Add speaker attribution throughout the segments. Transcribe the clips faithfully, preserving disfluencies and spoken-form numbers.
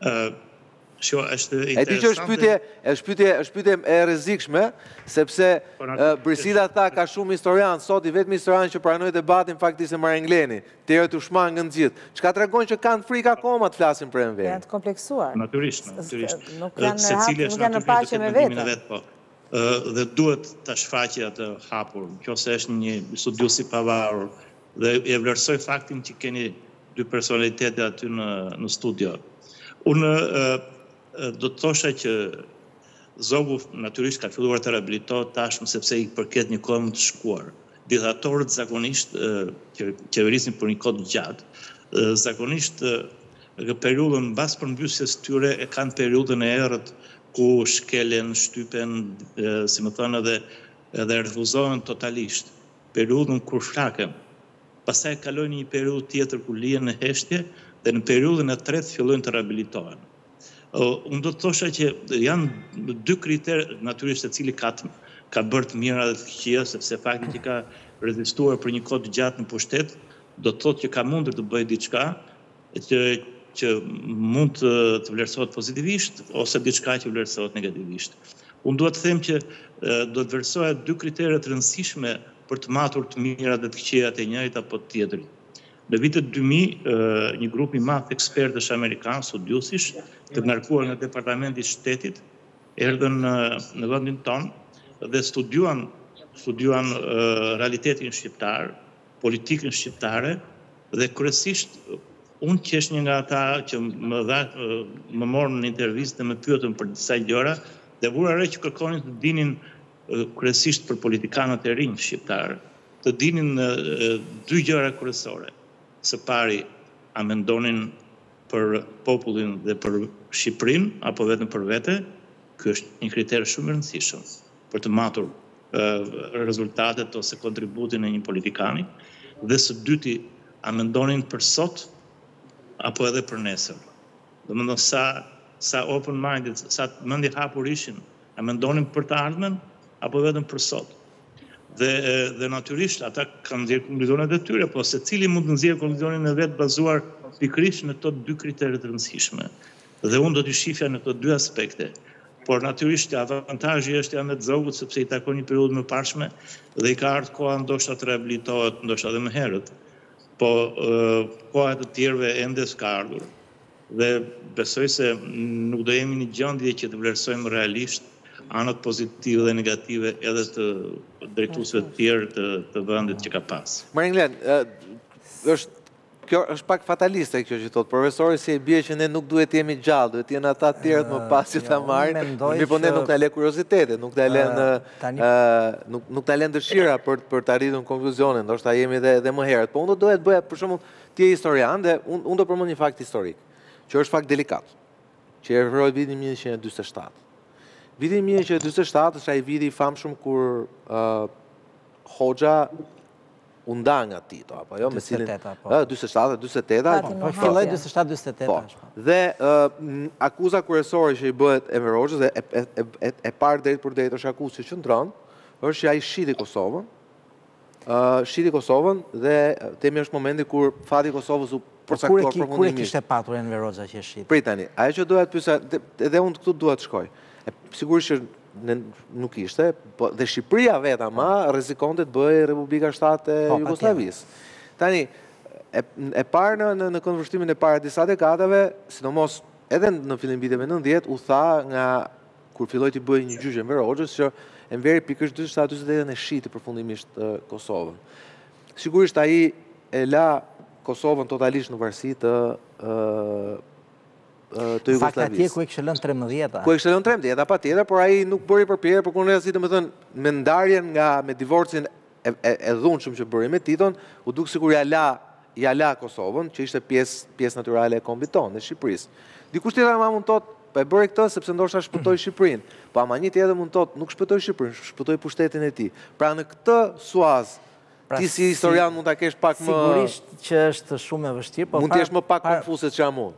Speaker 1: Kjo është
Speaker 2: E di që është pyetje, është pyetje, është pyetje e rrezikshme, sepse Brisida tha ka shumë historian, sot i vetmi historian që pranoi debatin fakti se Marengleni, tjerët u shmangën gjithë. Çka tregon që kanë frikë akoma të flasin për M V?
Speaker 3: Janë të kompleksuar.
Speaker 1: Natyrisht, natyrisht.
Speaker 3: Nuk janë në paqe me vete.
Speaker 1: Dhe duhet ta shfaqë atë hapur, nëse është një studius i pavarur dhe e vlerësoj faktin që keni dy personalitete aty në në studio. Unë do të thosha që Zogu natyrisht ka filluar të rehabilitohet tashmë sepse i përket një kohë më të shkuar. Diktatorët zakonisht që qeverisin për një kohë të gjatë, zakonisht në periudhën mbas përmbysjes tyre e kanë periudhën e errët ku shkelen, shtypen, si më thënë edhe edhe refuzohen totalisht. Periudhën kur shtaken. Pastaj kalojnë një periudhë tjetër ku lihen në heshtje dhe në periudhën e tretë fillojnë të rehabilitohen. Unë do të thosha që janë dy kriterë, natyrisht e cili ka ka bërë të mira dhe të këqija, sepse fakti që ka rezistuar për një kohë të gjatë në pushtet, do të thotë që ka mundur të bëjë diçka që që mund të, të vlerësohet pozitivisht ose diçka që vlerësohet negativisht. Unë duhet të them që do të vlerësoja dy kritere të rëndësishme për të matur të mirat dhe të këqijat e njëjit apo të tjetrit. Në vitet dy mijë, një grup i madh ekspertësh amerikanë, studiusish, të ngarkuar nga Departamenti i Shtetit, erdhën në vendin tonë dhe studiuan studiuan realitetin shqiptar, politikën shqiptare dhe kryesisht unë që është një nga ata që më dha më morën në intervistë dhe më pyetën për disa gjëra dhe vura re që kërkonin të dinin kryesisht për politikanët e rinj shqiptar, të dinin dy gjëra kryesore. Së pari, a mendonin për popullin dhe për Shqipërinë apo vetëm për vete? Ky është një kriter shumë i rëndësishëm për të matur rezultatet ose kontributin e një politikani. Dhe së dyti, a mendonin për sot apo edhe për nesër? Domethënë sa sa open minded, sa mendje hapur ishin, a mendonin për të ardhmen apo vetëm për sot? Dhe, dhe natyrisht ata kanë nxjerrë konkluzionet e tyre, po secili mund të nxjerrë konkluzionin e vet bazuar pikërisht në këto dy kritere të rëndësishme. Dhe unë do t'i shifja në këto dy aspekte. Por natyrisht avantazhi është janë të Zogut sepse i takon një periudhë më parshme dhe i ka ardhur koha ndoshta të rehabilitohet, ndoshta edhe më herët. Po koha të tjerëve ende s'ka ardhur. Dhe besoj se nuk do jemi në gjendje që të vlerësojmë realisht anët pozitive dhe negative edhe të drejtuesve të tjerë të, të vendit që ka pas.
Speaker 2: Maringlen, është kjo është pak fataliste kjo që thotë profesori, si e bie që ne nuk duhet jemi gjallë, duhet jenë ata të tjerët më pas që ta marrin. Mi po ne nuk ta lë kurioziteti, nuk ta lën nuk nuk ta lën dëshira për për të arritur në konkluzionin, ndoshta jemi edhe edhe më herët. Po unë do doja të bëja për shembull ti je historian dhe unë unë do përmend një fakt historik, që është fakt delikat, që e referohet vitin mille nëntëqind e dymbëdhjetë e shtatë. Viti mille nëntëqind e dymbëdhjetë e shtatë është ai viti i famshëm kur Hoxha u nda nga Tito, apo jo, me cilin dymbëdhjetë e shtatë, dymbëdhjetë e tetë.
Speaker 3: Po filloi dymbëdhjetë e shtatë dymbëdhjetë e tetë.
Speaker 2: Dhe akuza kryesore që i bëhet Enver Hoxhës dhe e parë drejt për drejt është akuzë që qëndron, është që ai shiti Kosovën. Shiti Kosovën dhe temi është momenti kur fati i Kosovës u përcaktuar përfundimisht.
Speaker 3: Kur e kishte patur Enver Hoxha që shiti?
Speaker 2: Prit tani, ajo që doja të pyesja, edhe unë këtu dua të shkoj. Sigurisht që nuk ishte, dhe Shqipëria vetë ama rrezikonte të bëjë Republika shtatë e Jugosllavisë. Tani, e parë në këndvështrimin e parë disa dekadave, sidomos edhe në fillim viteve nëntëdhjetë, u tha nga kur filloi të bëjë një gjyq Enver Hoxhës që Enveri pikërisht dymbëdhjetë e shtatë dymbëdhjetë e tetë e shiti përfundimisht Kosovën. Sigurisht ai e la Kosovën totalisht në varësi të të Jugosllavisë.
Speaker 3: Fakti atje ku e kishte lënë tretëmbëdhjetë.
Speaker 2: Ku e kishte lënë tretëmbëdhjetë, patjetër, por ai nuk bëri përpjekje për kundërshtim, domethënë, me ndarjen nga me divorcin e, e, e dhunshëm që bëri me Titon, u duk sikur ja la ja la Kosovën, që ishte pjesë pjesë natyrale e kombit tonë, e Shqipërisë. Dikush tjetër ama mund thotë, po e bëri këtë sepse ndoshta shpëtoi Shqipërinë. Po ama një tjetër mund thotë, nuk shpëtoi Shqipërinë, shpëtoi pushtetin e tij. Pra në këtë suaz ti si historian mund ta kesh pak më
Speaker 3: sigurisht që është shumë e vështirë, po
Speaker 2: mund të jesh më pak konfuze se çfarë mund.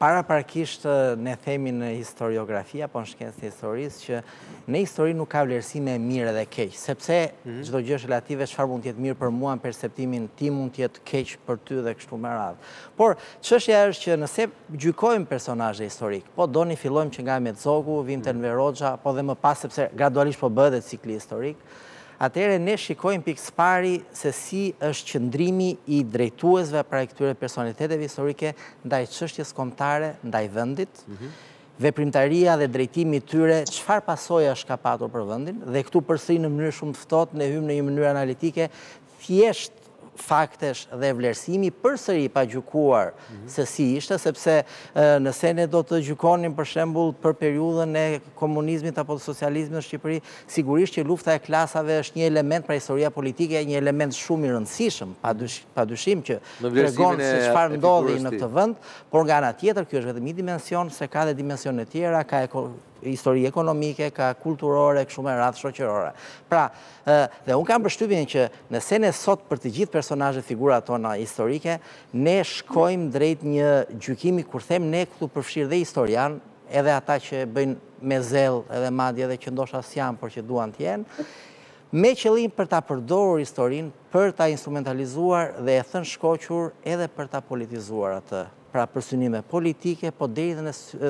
Speaker 3: Para parkisht ne themi në historiografia, po në shkencë të historisë, që në histori nuk ka vlerësime mirë dhe keq, sepse çdo gjë është relative, çfarë mund të jetë mirë për mua në perceptimin tim mund të jetë keq për ty dhe kështu me radhë. Por çështja është që nëse gjykojmë personazhe historik, po doni fillojmë që nga Metzogu, vim te Enver Hoxha, po dhe më pas sepse gradualisht po bëhet edhe cikli historik. Atëherë ne shikojmë pikë së pari se si është qëndrimi i drejtuesve pra këtyre personaliteteve historike ndaj çështjes kombëtare, ndaj vendit, veprimtaria dhe drejtimi i tyre, çfarë pasoja ka patur për vendin, dhe këtu përsëri në mënyrë shumë të ftohtë ne hym në një mënyrë analitike, thjesht faktesh dhe vlerësimi përsëri pa gjykuar se si ishte, sepse nëse ne do të gjykonim për shembull për periudhën e komunizmit apo të socializmit në Shqipëri, sigurisht që lufta e klasave është një element pra historia politike, një element shumë i rëndësishëm, padyshim që tregon se çfarë ndodhi në këtë vend, por nga ana tjetër ky është vetëm një dimension, se ka dhe dimensione tjera, ka histori ekonomike, ka kulturore, kështu me radhë shoqërore. Pra, dhe unë kam përshtypjen që nëse ne sot për të gjithë personazhet figurat tona historike, ne shkojmë drejt një gjykimi, kur them ne këtu përfshir dhe historian, edhe ata që bëjnë me zell, edhe madje edhe që ndoshta s'janë, por që duan të jenë, me qëllim për ta përdorur historinë, për ta instrumentalizuar dhe e thënë shkoqur edhe për ta politizuar atë. Pra për synime politike, po deri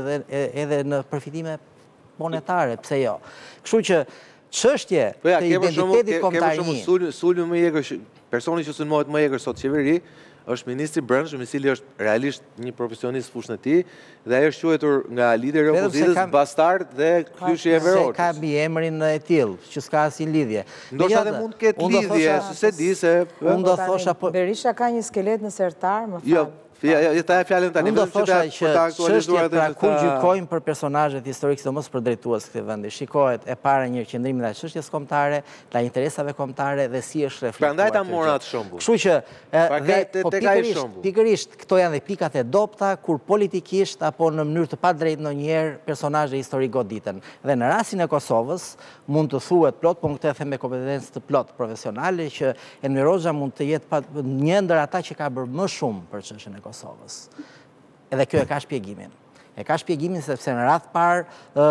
Speaker 3: edhe në përfitime monetare, pse jo. Kështu që çështje të identitetit kombëtar.
Speaker 2: Sulmi më i egër, personi që sulmohet më i egër sot qeveri, është ministri i Brendshëm, i cili është realisht një profesionist fushën e tij, dhe ai është quajtur nga lideri i opozitës bastard dhe kyçi i Enver Hoxhës.
Speaker 3: Se ka mbiemrin e tillë, që s'ka asnjë lidhje.
Speaker 2: Ndoshta edhe mund të ketë lidhje, se se di se
Speaker 3: unë do thosha
Speaker 4: Berisha ka një skelet në sertar, më
Speaker 2: fal. Ja, ta e fjalën tani.
Speaker 3: Unë do thosha që çështja pra kur gjykojmë për personazhet historik, sidomos për drejtues këtij vendi, shikohet e para një qëndrim ndaj çështjes kombëtare, ndaj interesave kombëtare dhe si është reflektuar.
Speaker 2: Prandaj ta mora atë shembull.
Speaker 3: Kështu që dhe pikërisht, pikërisht këto janë dhe pikat e dobta kur politikisht apo në mënyrë të padrejtë ndonjëherë personazhe historik goditen. Dhe në rastin e Kosovës mund të thuhet plot, po këtë e them me kompetencë të plot profesionale, që Enver Hoxha mund të jetë një ndër ata që ka bërë më shumë për çështjen e Kosovës. Edhe kjo e ka shpjegimin. E ka shpjegimin sepse në radh parë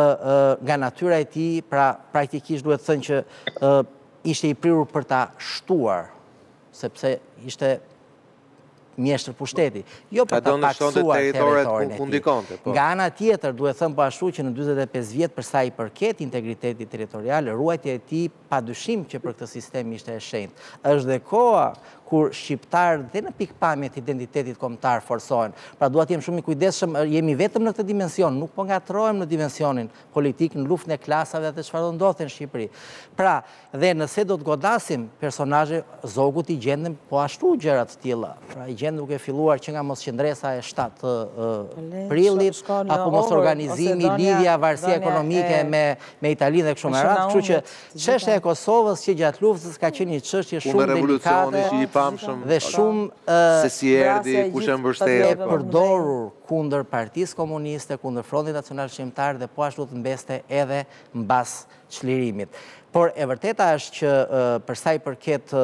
Speaker 3: nga natyra e tij, pra praktikisht duhet thënë që ishte i prirur për ta shtuar, sepse ishte mjeshtër pushteti, jo për ta paksuar territorin e tij. Nga ana tjetër duhet thënë po ashtu që në dyzet e pesë vjet për sa i përket integritetit territorial, ruajtja e tij padyshim që për këtë sistem ishte e shenjtë. Është dhe koha kur shqiptarët dhe në pikpamje të identitetit kombëtar forsohen. Pra duhet jem shumë i kujdesshëm, jemi vetëm në këtë dimension, nuk po ngatrohem në dimensionin politik, në luftën e klasave dhe çfarë do ndodhte në Shqipëri. Pra, dhe nëse do të godasim personazhe, zogut i gjendem po ashtu gjëra të tilla. Pra i gjendem duke filluar që nga mosqendresa e shtatë prillit, apo mos organizimi, lidhja, varësia ekonomike me me Italinë dhe kështu me radhë, kështu që çështja e Kosovës që gjatë luftës ka qenë një çështje shumë delikate dhe shumë
Speaker 2: se si erdhi, kush e mbështeti,
Speaker 3: e përdorur kundër Partisë Komuniste, kundër Frontit Nacional Shqiptar dhe po ashtu të mbeste edhe mbas çlirimit. Por e vërteta është që për sa i përket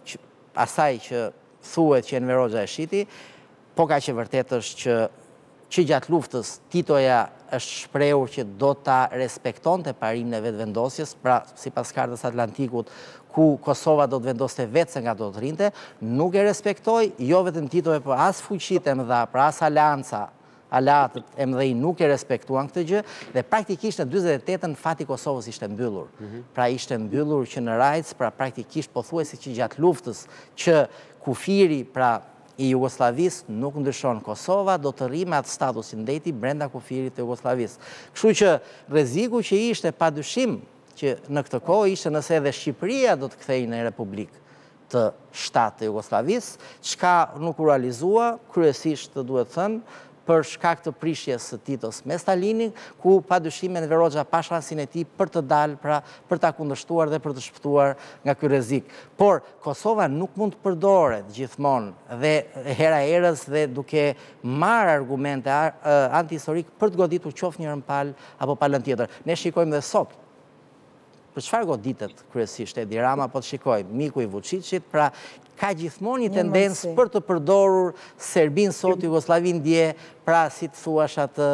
Speaker 3: asaj që thuhet që Enver Hoxha e shiti, po ka që vërtet është që që gjatë luftës Titoja është shprehur që do ta respektonte parimin e vetëvendosjes, pra sipas Kartës Atlantikut, ku Kosova do të vendoste vetë se nga do të rrinte, nuk e respektoi, jo vetëm Tito, por as fuqitë e mëdha, pra as alianca, aleatët e mëdhenj nuk e respektuan këtë gjë, dhe praktikisht në dyzet e tetën fati Kosovës ishte mbyllur. Pra ishte mbyllur që në rajc, pra praktikisht pothuajse që gjatë luftës që kufiri, pra i Jugosllavisë nuk ndryshon. Kosova do të rrimë atë statusin ndeti brenda kufirit të Jugosllavisë. Kështu që rreziku që ishte padyshim që në këtë kohë ishte nëse edhe Shqipëria do të kthehej në republikë të shtatë të Jugosllavisë, çka nuk u realizua, kryesisht duhet thënë, për shkak të prishjes së Titos me Stalinin, ku padyshim Enver Hoxha pa shansin e tij për të dalë, pra për ta kundërshtuar dhe për të shpëtuar nga ky rrezik. Por Kosova nuk mund të përdoret gjithmonë dhe hera herës dhe duke marrë argumente antihistorik për të goditur qoftë njërin palë apo palën tjetër. Ne shikojmë dhe sot për çfarë goditet kryesisht Edi Rama, po të shikoj, miku i Vučićit, pra ka gjithmonë një tendencë për të përdorur Serbin sot, Jugoslavin dje, pra si të thuash atë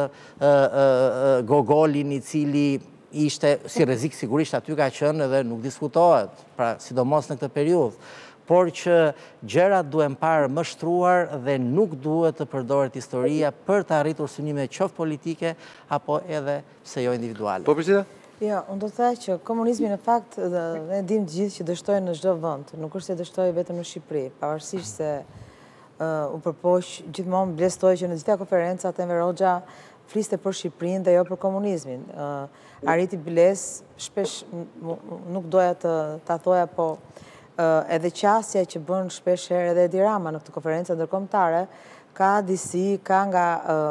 Speaker 3: Gogolin i cili ishte, si rrezik sigurisht aty ka qenë edhe nuk diskutohet, pra sidomos në këtë periudhë, por që gjërat duhen parë më shtruar dhe nuk duhet të përdoret historia për të arritur synime qoftë politike apo edhe pse jo individuale.
Speaker 2: Po Priscilla?
Speaker 4: Jo, unë do të thaj që komunizmi në fakt ne dim të gjithë që dështojnë në çdo vend, nuk është se dështojë vetëm në Shqipëri, pavarësisht se u përpoq gjithmonë blestoi që në gjitha konferencat Enver Hoxha fliste për Shqipërinë dhe jo për komunizmin. Ariti Biles shpesh nuk doja të ta thoja, po edhe qasja që bën shpesh herë edhe Edi Rama në këtë konferencë ndërkombëtare, ka disi, ka nga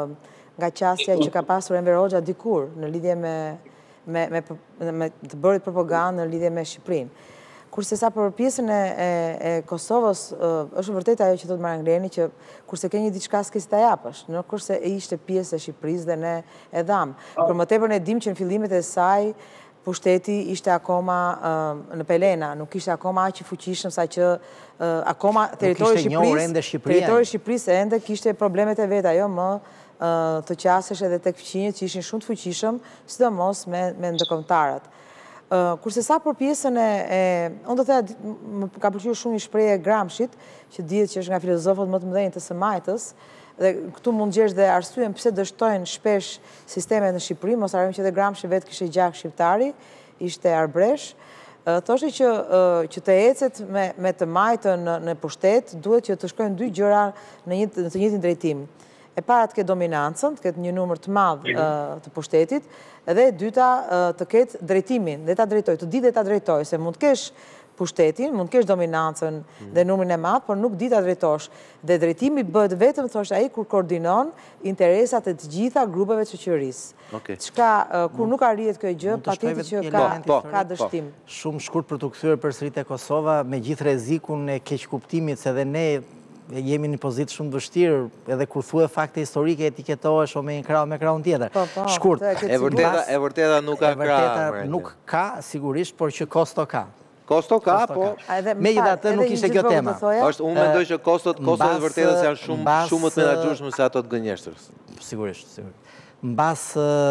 Speaker 4: nga qasja që ka pasur Enver Hoxha dikur në lidhje me me me me të bërit propagandë në lidhje me Shqipërinë. Kurse sa për pjesën e, e, e Kosovës, është vërtet ajo që thotë Marangleni që kurse ke një diçka s'ke si ta japësh, në kurse e ishte pjesë e Shqipërisë dhe ne e dham. Por më tepër ne dim që në fillimet e saj pushteti ishte akoma uh, në Pelena, nuk ishte akoma aq i fuqishëm sa që uh, akoma territori i Shqipërisë, territori i Shqipërisë ende kishte problemet e veta, jo më uh, të qasesh edhe tek fqinjet që ishin shumë të fuqishëm, sidomos me me ndërkombëtarët. Uh, kurse sa për pjesën e, e unë do të thëja, më ka pëlqyer shumë një shprehje e Gramshit, që dihet që është nga filozofët më të mëdhenj të së majtës, dhe këtu mund gjesh dhe arsyen pse dështojnë shpesh sistemet në Shqipëri, mos harrojmë që dhe Gramshi vetë kishte gjak shqiptari, ishte arbresh, uh, thoshte që uh, që të ecet me me të majtën në, në pushtet, duhet që të shkojnë dy gjëra në një në të njëjtin drejtim. E para të ketë dominancën, të ketë një numër të madh uh, të pushtetit, edhe e dyta uh, të ketë drejtimin, dhe ta drejtoj, të di dhe ta drejtoj, se mund të kesh pushtetin, mund të kesh dominancën mm. dhe numrin e madh, por nuk di ta drejtosh. Dhe drejtimi bëhet vetëm, thoshte ai, kur koordinon interesat e të gjitha grupeve të shoqërisë.
Speaker 2: Okay.
Speaker 4: Çka uh, kur nuk arrihet kjo gjë, patjetër që ka
Speaker 2: po,
Speaker 4: ka dështim.
Speaker 3: Po. Shumë shkurt për të kthyer përsëri te Kosova, me gjithë rrezikun e keqkuptimit se edhe ne jemi në pozitë shumë të vështirë, edhe kur thue fakte historike etiketohesh o me një krah me krahun tjetër.
Speaker 4: Po, po,
Speaker 3: shkurt.
Speaker 2: E vërteta, e vërteta nuk ka
Speaker 3: krah. E vërteta nuk ka sigurisht, por që kosto ka.
Speaker 2: Kosto ka, po.
Speaker 3: Megjithatë nuk ishte kjo tema.
Speaker 2: Është unë mendoj që kostot, kostot e vërtetës janë shumë shumë të menaxhueshme se ato të gënjeshtërës.
Speaker 3: Sigurisht, sigurisht. Mbas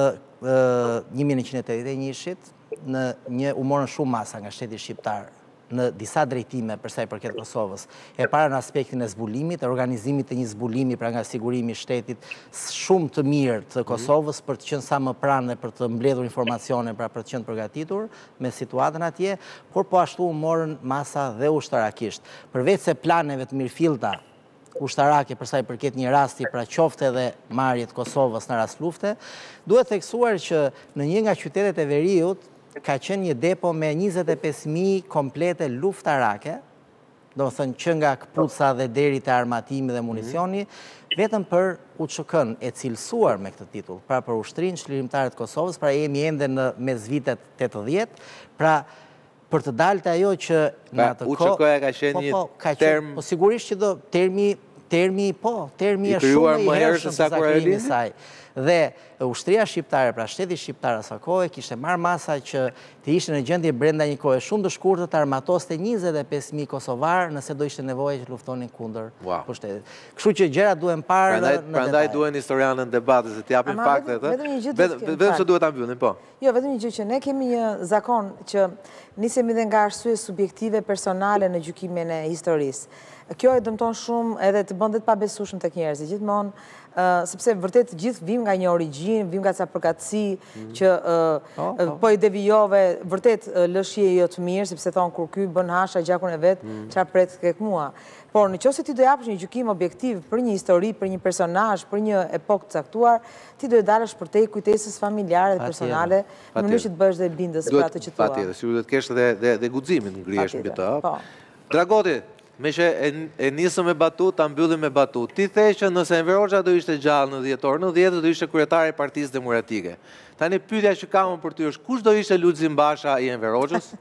Speaker 3: një mijë nëntëqind e tetëdhjetë e njëit, në një u morën shumë masa nga shteti shqiptar në disa drejtime për sa i përket Kosovës. E para në aspektin e zbulimit, organizimit të një zbulimi pra nga sigurimi i shtetit shumë të mirë të Kosovës për të qenë sa më pranë dhe për të mbledhur informacione pra për të qenë përgatitur me situatën atje, por po ashtu u morën masa dhe ushtarakisht. Përveç se planeve të mirëfillta ushtarake për sa i përket një rasti pra qofte edhe marrjet Kosovës në rast lufte, duhet theksuar që në një nga qytetet e veriut ka qenë një depo me njëzet e pesë mijë komplete luftarake, do të thënë që nga këpuca dhe deri te armatimi dhe municioni, vetëm për U Ç K-n e cilësuar me këtë titull, pra për Ushtrinë Çlirimtare të Kosovës, pra jemi ende në mesvitet tetëdhjetë, pra për të dalë të ajo që në atë kohë...
Speaker 2: U Ç K-ja ka qenë një term...
Speaker 3: Po sigurisht që do termi, termi, po, termi e shumë i hershëm të zakrimi saj. Dhe ushtria shqiptare, pra shteti shqiptar asaj kohe, kishte marrë masa që të ishte në gjendje brenda një kohe shumë të shkurtër të armatoste njëzet e pesë mijë kosovar nëse do ishte nevojë që luftonin kundër pushtetit. Kështu që gjërat duhen parë në detaj.
Speaker 2: Prandaj duhen historianët debatet se të japin faktet, ë. Vetëm se duhet ta mbyllim, po.
Speaker 4: Jo, vetëm një gjë që ne kemi një zakon që nisemi dhe nga arsye subjektive personale në gjykimin e historisë. Kjo e dëmton shumë edhe të bën të pabesueshëm tek njerëzit. Gjithmonë Uh, sepse vërtet gjithë vim nga një origjinë, vim nga ca përkatësi që uh, oh, oh. po i devijove, vërtet uh, lëshje jo të mirë, sepse thonë kur ky bën hasha gjakun e vet, çfarë mm. pret tek mua. Por nëse ti do japësh një gjykim objektiv për një histori, për një personazh, për një epokë të caktuar, ti do të dalësh përtej kujtesës familjare dhe personale, në mënyrë që të bësh dhe bindës për atë që thua.
Speaker 2: Patjetër, sigurisht duhet të kesh edhe dhe guximin ngrihesh mbi të. Po. Dragoti, me që e nisëm me batut, ta mbyllim me batut. Ti the që nëse Enver Hoxha do ishte gjallë në dhjetor, në dhjetë do ishte kryetari i Partisë Demokratike. Tani pyetja që kam për ty është kush do ishte Lulzim Basha i Enver Hoxhës?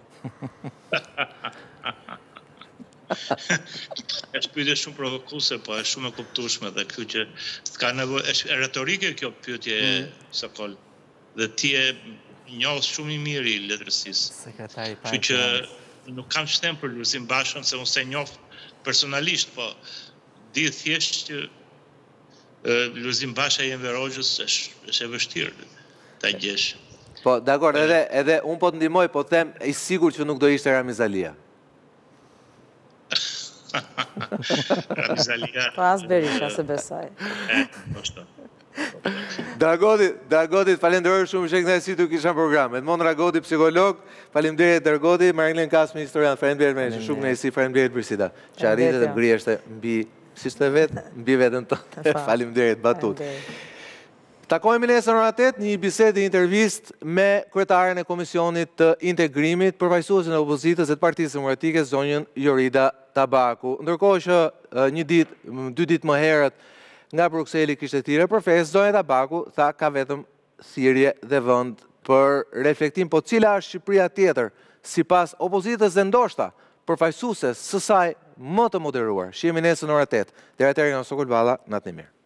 Speaker 1: Është pyetje shumë provokuese, po është shumë e kuptueshme dhe kjo që s'ka nevojë, është retorike kjo pyetje Sokol. Dhe ti e njohës shumë i mirë i letërsis.
Speaker 3: Sekretari i
Speaker 1: Kështu që nuk kam shtem për Lulzim Bashën, se unë se njoh personalisht, po di thjesht që Lulzim Basha i Enver Hoxhës është e vështirë ta gjesh.
Speaker 2: Po, dakor, edhe, edhe unë po të ndihmoj, po them, i sigur që nuk do ishte Ramiz Alia.
Speaker 1: Ramiz Alia...
Speaker 4: Po as Berisha se besoj.
Speaker 1: E, po shto.
Speaker 2: Dragoti, Dragoti, falenderoj shumë që kënaqësi të kisha në program. Edmond Dragoti, psikolog, faleminderit Dragoti, Marilyn Kasmi, historian, faleminderit me shumë kënaqësi, faleminderit Birsida. Që arritet të ngriheshte mbi, si ishte vetë, mbi veten tonë. Faleminderit, batut. Takojmë nesër në atet një bisedë intervist me kryetaren e Komisionit të Integrimit, përfaqësuesin e opozitës e të Partisë Demokratike, zonjën Jorida Tabaku. Ndërkohë që një ditë, dy ditë më herët nga Brukseli kishte thirrje për festë, zonja Tabaku tha ka vetëm thirrje dhe vend për reflektim, po cila është Shqipëria tjetër sipas opozitës dhe ndoshta përfaqësueses së saj më të moderuar. Shihemi nesër në orën tetë. Deri atëherë, nga Sokol Balla, natë e mirë.